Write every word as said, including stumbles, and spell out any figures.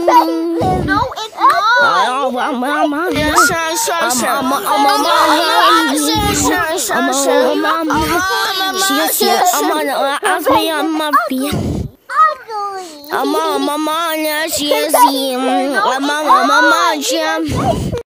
No, it's not. I'm a mama. Sure, sure, sure. I'm a mama. Sure, sure, I'm sure. a mama. She said, I'm gonna ask me on my feet. I'm a mama. She is him. I'm a mama.